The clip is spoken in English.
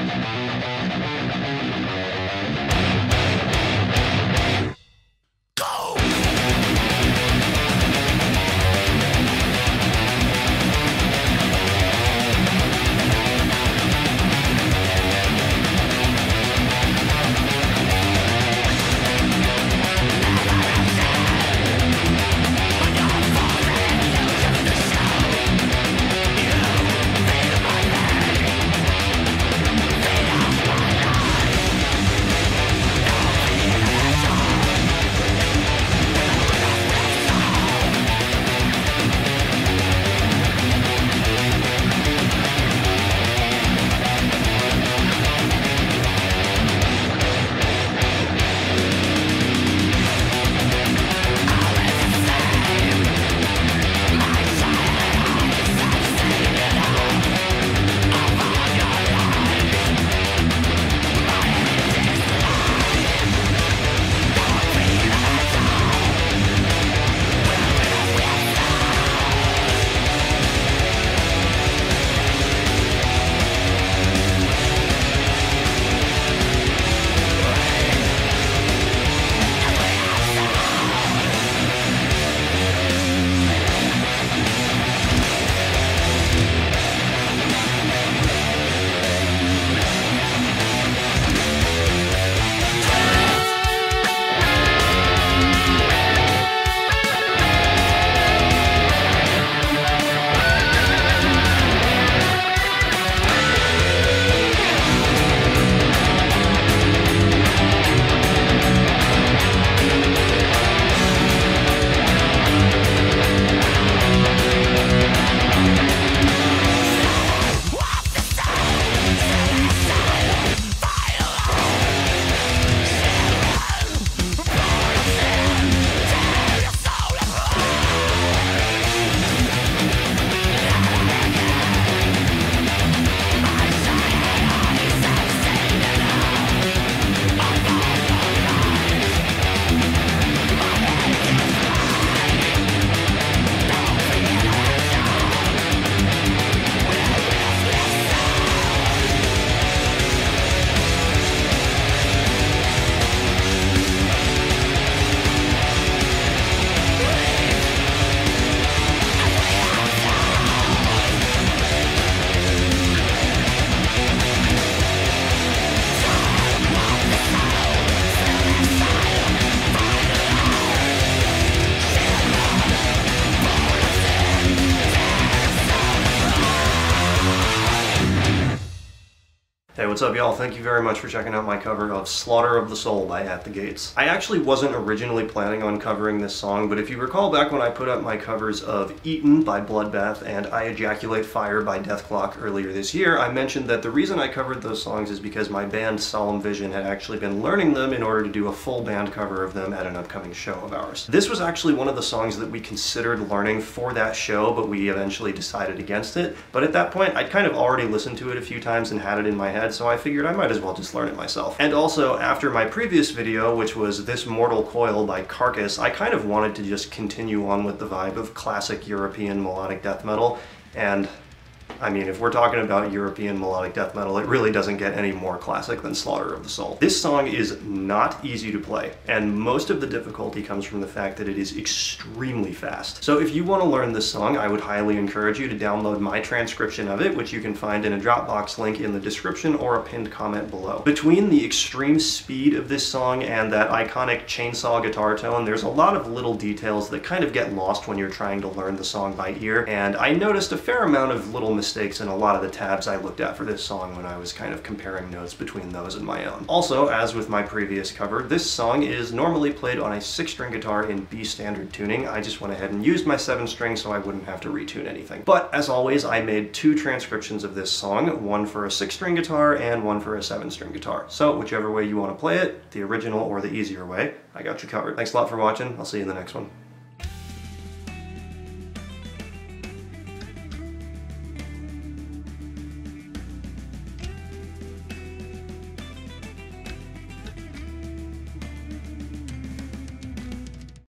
Hey, what's up y'all? Thank you very much for checking out my cover of Slaughter of the Soul by At the Gates. I actually wasn't originally planning on covering this song, but if you recall back when I put up my covers of Eaten by Bloodbath and I Ejaculate Fire by Deathclock earlier this year, I mentioned that the reason I covered those songs is because my band Solemn Vision had actually been learning them in order to do a full band cover of them at an upcoming show of ours. This was actually one of the songs that we considered learning for that show, but we eventually decided against it. But at that point, I'd kind of already listened to it a few times and had it in my head, so I figured I might as well just learn it myself. And also, after my previous video, which was This Mortal Coil by Carcass, I kind of wanted to just continue on with the vibe of classic European melodic death metal, and I mean, if we're talking about European melodic death metal, it really doesn't get any more classic than Slaughter of the Soul. This song is not easy to play, and most of the difficulty comes from the fact that it is extremely fast. So if you want to learn this song, I would highly encourage you to download my transcription of it, which you can find in a Dropbox link in the description or a pinned comment below. Between the extreme speed of this song and that iconic chainsaw guitar tone, there's a lot of little details that kind of get lost when you're trying to learn the song by ear, and I noticed a fair amount of little mistakes in a lot of the tabs I looked at for this song when I was kind of comparing notes between those and my own. Also, as with my previous cover, this song is normally played on a 6-string guitar in B standard tuning. I just went ahead and used my 7-string so I wouldn't have to retune anything. But as always, I made 2 transcriptions of this song, one for a 6-string guitar and one for a 7-string guitar. So whichever way you want to play it, the original or the easier way, I got you covered. Thanks a lot for watching. I'll see you in the next one.